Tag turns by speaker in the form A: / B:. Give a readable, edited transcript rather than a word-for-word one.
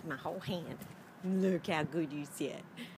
A: my whole hand. Look how good you sit.